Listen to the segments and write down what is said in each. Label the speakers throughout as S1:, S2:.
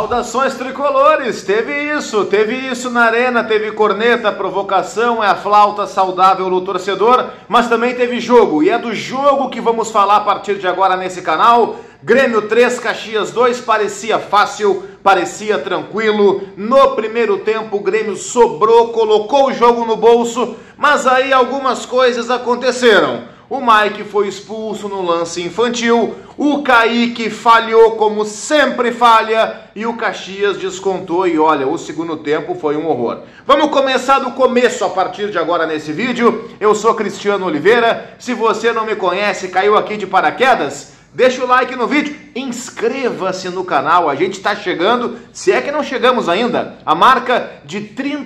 S1: Saudações tricolores, teve isso na arena, teve corneta, provocação, é a flauta saudável do torcedor, mas também teve jogo, e é do jogo que vamos falar a partir de agora nesse canal. Grêmio 3, Caxias 2, parecia fácil, parecia tranquilo. No primeiro tempo o Grêmio sobrou, colocou o jogo no bolso, mas aí algumas coisas aconteceram. O Mike foi expulso no lance infantil, o Kaique falhou como sempre falha e o Caxias descontou e olha, o segundo tempo foi um horror. Vamos começar do começo a partir de agora nesse vídeo. Eu sou Cristiano Oliveira, se você não me conhece, caiu aqui de paraquedas, deixa o like no vídeo, inscreva-se no canal, a gente está chegando, se é que não chegamos ainda, a marca de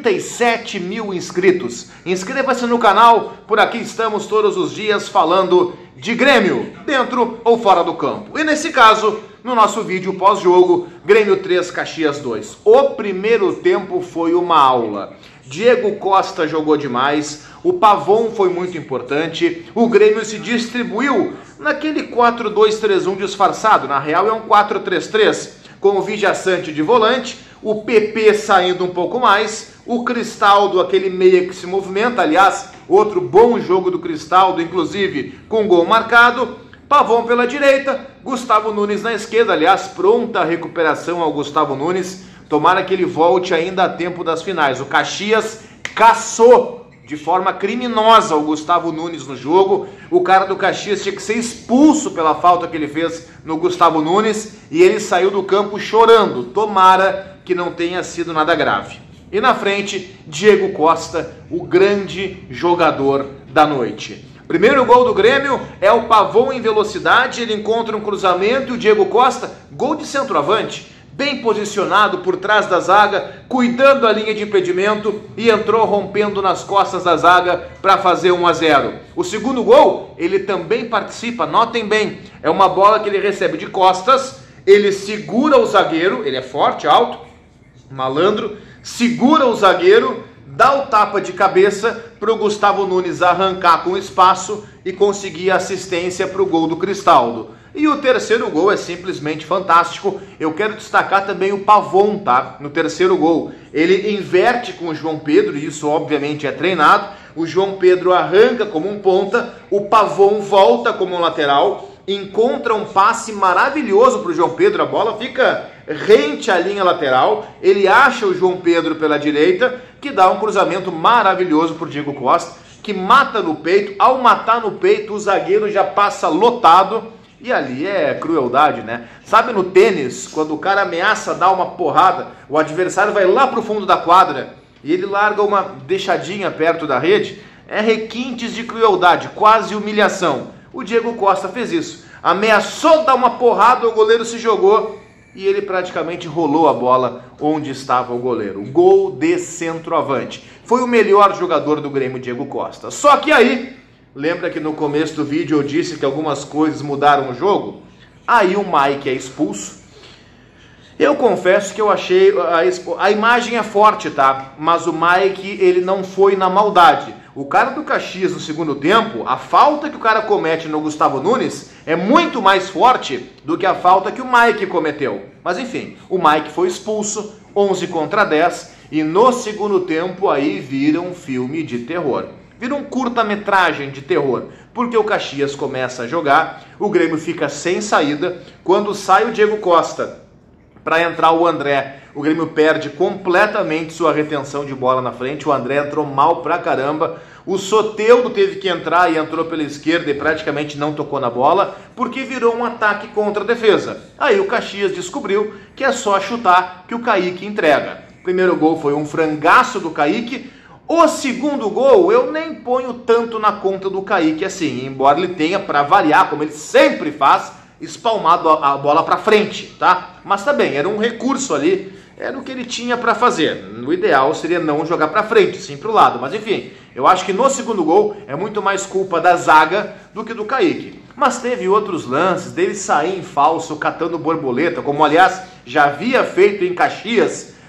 S1: 37 mil inscritos. Inscreva-se no canal, por aqui estamos todos os dias falando de Grêmio, dentro ou fora do campo. E nesse caso, no nosso vídeo pós-jogo, Grêmio 3, Caxias 2. O primeiro tempo foi uma aula. Diego Costa jogou demais, o Pavon foi muito importante, o Grêmio se distribuiu naquele 4-2-3-1 disfarçado, na real é um 4-3-3, com o Vijaçante de volante, o PP saindo um pouco mais, o Cristaldo, aquele meia que se movimenta, aliás, outro bom jogo do Cristaldo, inclusive com gol marcado, Pavon pela direita, Gustavo Nunes na esquerda, aliás, pronta a recuperação ao Gustavo Nunes, tomara que ele volte ainda a tempo das finais. O Caxias caçou de forma criminosa o Gustavo Nunes no jogo. O cara do Caxias tinha que ser expulso pela falta que ele fez no Gustavo Nunes e ele saiu do campo chorando. Tomara que não tenha sido nada grave. E na frente, Diego Costa, o grande jogador da noite. Primeiro gol do Grêmio é o Pavon em velocidade, ele encontra um cruzamento e o Diego Costa, gol de centroavante, bem posicionado por trás da zaga, cuidando da linha de impedimento e entrou rompendo nas costas da zaga para fazer 1-0. O segundo gol, ele também participa, notem bem, é uma bola que ele recebe de costas, ele segura o zagueiro, ele é forte, alto, malandro, segura o zagueiro, dá o tapa de cabeça para o Gustavo Nunes arrancar com espaço e conseguir assistência para o gol do Cristaldo. E o terceiro gol é simplesmente fantástico. Eu quero destacar também o Pavon, tá? No terceiro gol. Ele inverte com o João Pedro, e isso obviamente é treinado. O João Pedro arranca como um ponta, o Pavon volta como um lateral, encontra um passe maravilhoso para o João Pedro, a bola fica rente à linha lateral, ele acha o João Pedro pela direita, que dá um cruzamento maravilhoso para o Diego Costa, que mata no peito. Ao matar no peito, o zagueiro já passa lotado. E ali é crueldade, né? Sabe no tênis, quando o cara ameaça dar uma porrada, o adversário vai lá pro fundo da quadra e ele larga uma deixadinha perto da rede? É requintes de crueldade, quase humilhação. O Diego Costa fez isso. Ameaçou dar uma porrada, o goleiro se jogou e ele praticamente rolou a bola onde estava o goleiro. Gol de centroavante. Foi o melhor jogador do Grêmio, Diego Costa. Só que aí... Lembra que no começo do vídeo eu disse que algumas coisas mudaram o jogo? Aí o Mike é expulso. Eu confesso que eu achei... A imagem é forte, tá? Mas o Mike, ele não foi na maldade. O cara do Caxias no segundo tempo, a falta que o cara comete no Gustavo Nunes é muito mais forte do que a falta que o Mike cometeu. Mas enfim, o Mike foi expulso, 11 contra 10, e no segundo tempo aí vira um filme de terror. Vira um curta-metragem de terror, porque o Caxias começa a jogar, o Grêmio fica sem saída, quando sai o Diego Costa para entrar o André, o Grêmio perde completamente sua retenção de bola na frente, o André entrou mal pra caramba, o Soteldo teve que entrar e entrou pela esquerda e praticamente não tocou na bola, porque virou um ataque contra a defesa. Aí o Caxias descobriu que é só chutar que o Kaique entrega. O primeiro gol foi um frangaço do Kaique. O segundo gol eu nem ponho tanto na conta do Kaique assim, embora ele tenha, para variar, como ele sempre faz, espalmado a bola para frente, tá? Mas também, era um recurso ali, era o que ele tinha para fazer. O ideal seria não jogar para frente, sim para o lado. Mas enfim, eu acho que no segundo gol é muito mais culpa da zaga do que do Kaique. Mas teve outros lances dele sair em falso, catando borboleta, como aliás já havia feito em Caxias,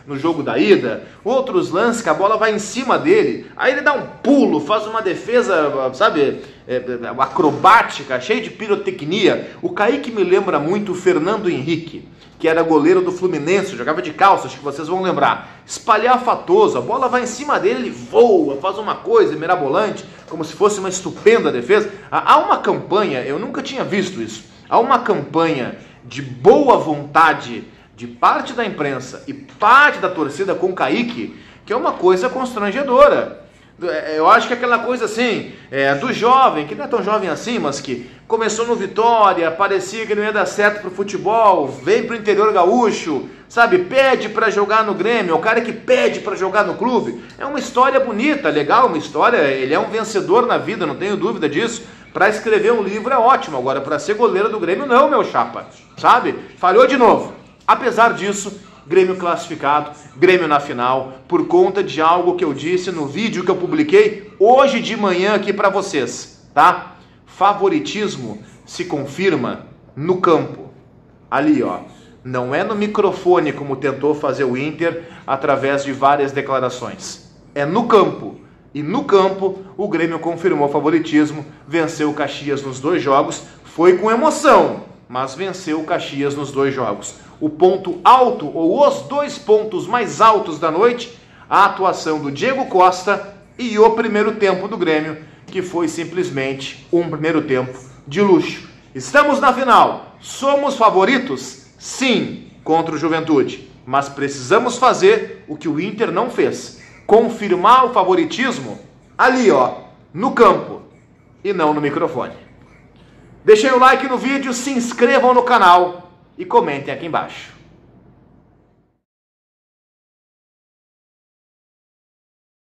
S1: no jogo da ida, outros lances que a bola vai em cima dele, aí ele dá um pulo, faz uma defesa, sabe, acrobática, cheia de pirotecnia. O Kaique me lembra muito o Fernando Henrique, que era goleiro do Fluminense, jogava de calça, acho que vocês vão lembrar. Espalhafatoso, a bola vai em cima dele, ele voa, faz uma coisa mirabolante, como se fosse uma estupenda defesa. Há uma campanha, eu nunca tinha visto isso, há uma campanha de boa vontade de parte da imprensa e parte da torcida com o Kaique, que é uma coisa constrangedora. Eu acho que aquela coisa assim, do jovem, que não é tão jovem assim, mas que começou no Vitória, parecia que não ia dar certo pro futebol, vem pro interior gaúcho, sabe, pede para jogar no Grêmio, é o cara que pede para jogar no clube. É uma história bonita, legal, uma história, ele é um vencedor na vida, não tenho dúvida disso. Para escrever um livro é ótimo, agora para ser goleiro do Grêmio não, meu chapa, sabe? Falhou de novo. Apesar disso, Grêmio classificado, Grêmio na final, por conta de algo que eu disse no vídeo que eu publiquei hoje de manhã aqui para vocês, tá? Favoritismo se confirma no campo. Ali, ó. Não é no microfone como tentou fazer o Inter através de várias declarações. É no campo. E no campo, o Grêmio confirmou o favoritismo, venceu o Caxias nos 2 jogos, foi com emoção, mas venceu o Caxias nos 2 jogos. O ponto alto, ou os 2 pontos mais altos da noite, a atuação do Diego Costa e o primeiro tempo do Grêmio, que foi simplesmente um primeiro tempo de luxo. Estamos na final. Somos favoritos? Sim, contra o Juventude. Mas precisamos fazer o que o Inter não fez. Confirmar o favoritismo ali, ó, no campo e não no microfone. Deixem o like no vídeo, se inscrevam no canal e comentem aqui embaixo.